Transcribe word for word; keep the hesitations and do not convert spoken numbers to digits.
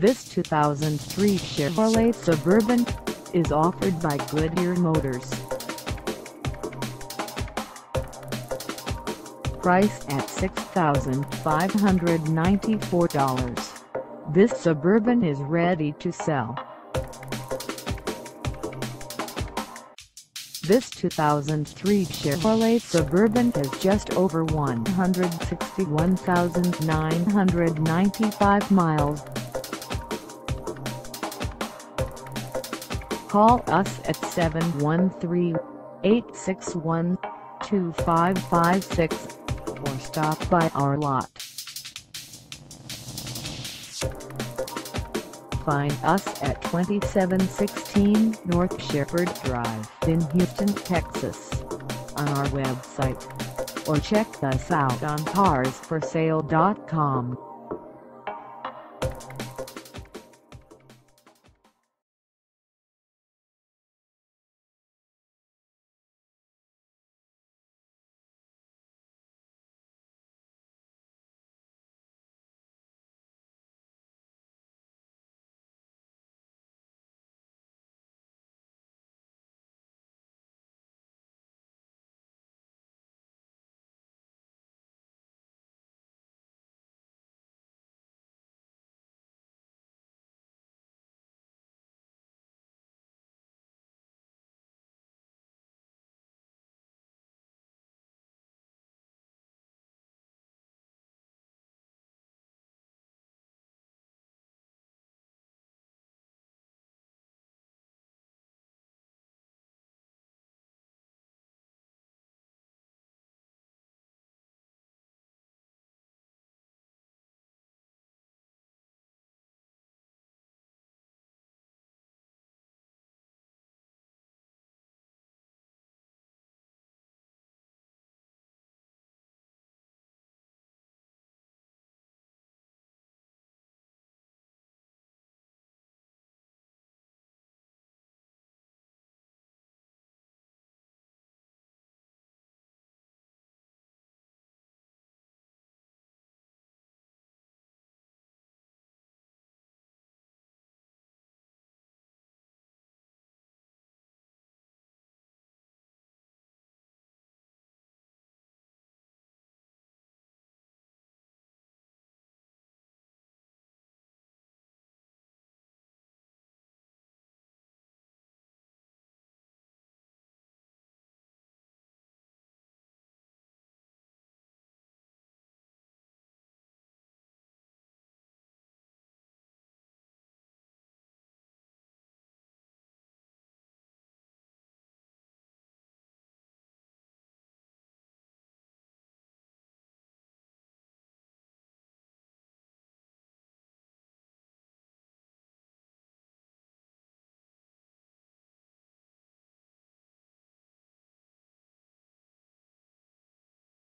This two thousand three Chevrolet Suburban is offered by Goodyear Motors. Price at six thousand five hundred ninety-four dollars. This Suburban is ready to sell. This two thousand three Chevrolet Suburban has just over one hundred sixty-one thousand nine hundred ninety-five miles. Call us at seven one three, eight six one, two five five six or stop by our lot. Find us at twenty-seven sixteen North Shepherd Drive in Houston, Texas, on our website, or check us out on cars for sale dot com.